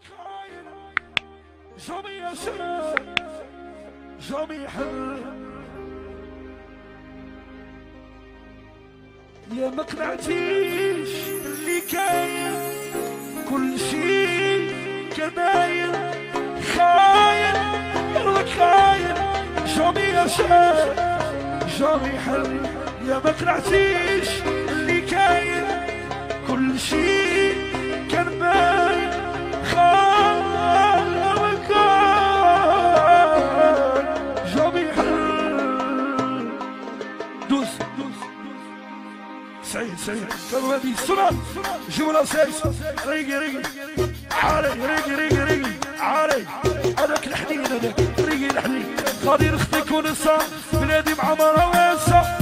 جامي يسر جامي يحل يا ما قنعتيش اللي كاين كل شي كباين خاين قلبك خاين جامي يسر جامي يحل يا ما قنعتيش اللي كاين كل شي كان باين خاين جامي يحل دوس سعيد كانوا هذه السرعة جولة سايس ريقي عالي ريقي عالي هذاك الحنين هذاك ريقي الحنين غادي نخطيك ونسا بلادي معمرها وانسا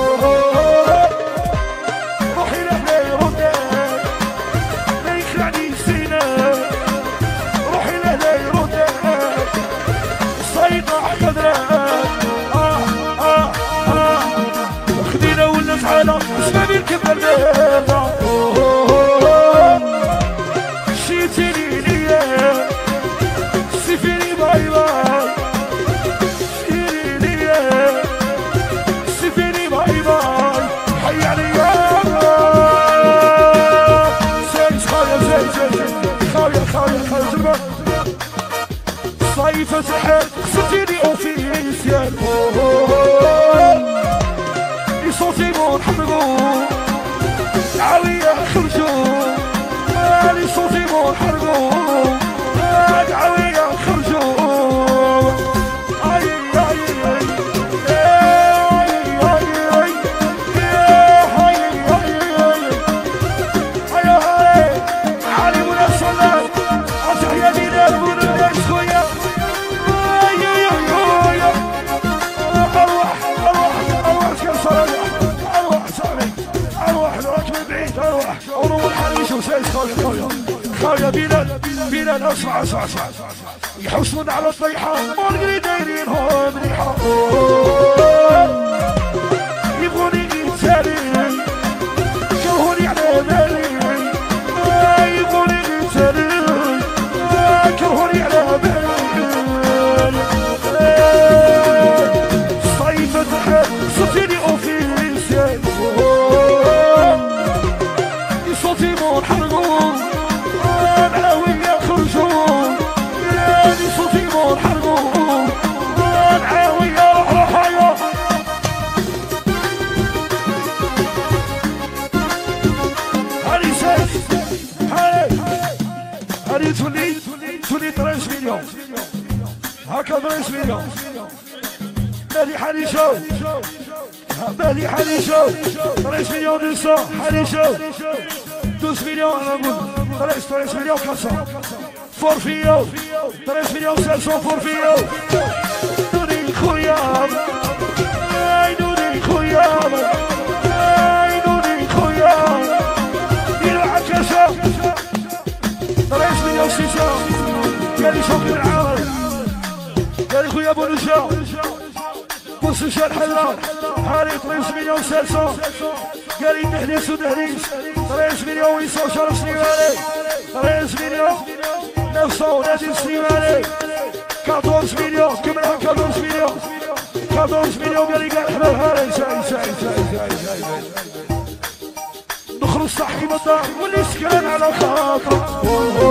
روحي لهنا يردان لا يخلعني سينا روحي لهنا يردان صيدة قدران خدينا ولا تعالى اسمعني الكبر دابا شيتيني ليا سيفيني باي باي شيري ليا سيفيني باي باي حي عليا سايس خاوية زربا صيفة سحر خسرتيني اوفيسيال صوتي مو نحرقو عاوية خرجو مالي صوتي مو نحرقو عاوية خرجو علي ولا صلاة أتحيا دينا المنى شوية أروح الحريش وسايس خاوية بلال اسمع يحوسون على الطيحة ما نقدر دايرينهم ريحة يبغوني يتسالي كرهوني على بالي يبغوني يتسالي كرهوني على بالي صيفة صرتيني اوفيسيال صوتي مو نحرقو نعاوية خرجو ياني صوتي مو نحرقو نعاوية روحايا هاني سايس هاني تولي 13 مليون هكا 13 مليون مالي حريشو بالي حريشو 13 مليون نسا حريشو 12 مليون انا نقول 13 مليون 400 فورفيو 13 مليون 500 فورفيو نوري خويا نوري خويا نوري خويا ديروا عكاشة 13 مليون 600 قال لي شوفي العالم قال لي خويا بونوشا بص شال حلا حالي 13 مليون 500 قال لي دهليس ودهليس 13 مليون ويساو شرف سليماني 13 مليون 900 نادي سليماني 14 مليون كملها 14 مليون 14 مليون قال لي قال حمل هاري شاي نخرج صحي من الدار واللي سكران على خاطره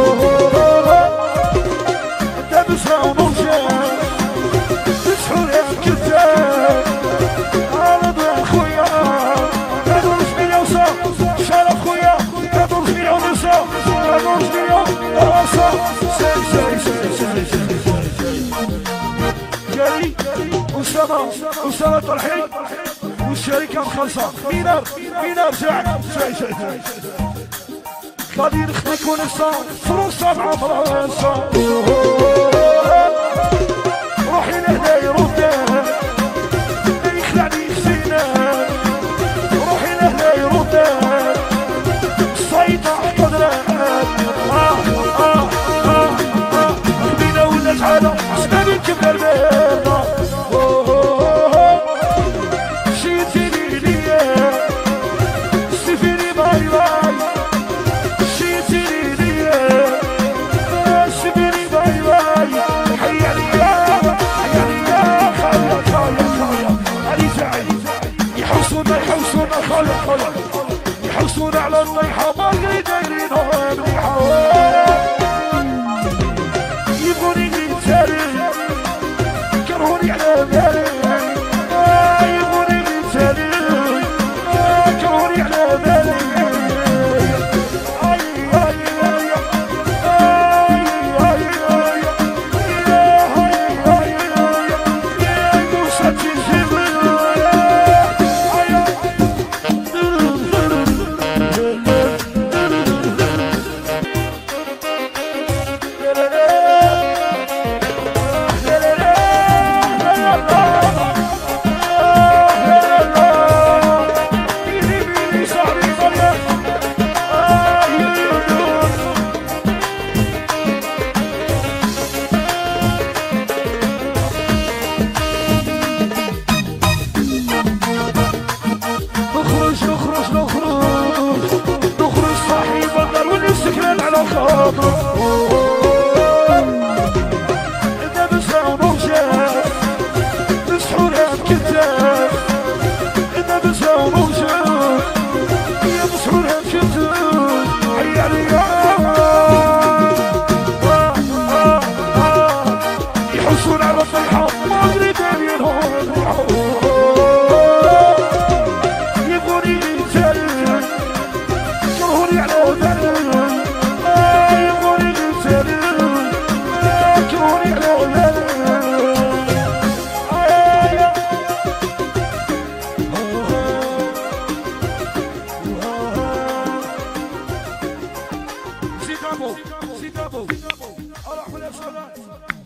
انت بسرعة ومرجان تسحر يا كذاب انا ضيع خويا 14 مليون شرف خويا 14 مليون نسا 14 مليون راسا قال لي أسامة طلحي والشركة مخلصة مينار جاعك غادي نخدك ونسا فرنسا مع فرنسا روحي لهنا يردان ما يخلعني خزينا روحي لهنا يردان الصيدة قدران خدينا ولا تعالى سنان الكبر بيرنا شيتيني ليا سيفيني باي باي شيتيني ليا الطيحة ما ادري دايرينهم ريحة يبغوني يتسالي كرهوني على بالي يبغوني يتسالي كرهوني على بالي إذا بسعوا موجات مسحورة بكتاف إذا بسعوا موجات يا مسحورة بكتاف حي عليا يحسون على الطيحة ما أدري دايرينهم يبغوني يتسالي كرهوني على بالي سي دابو اروح من الصلاة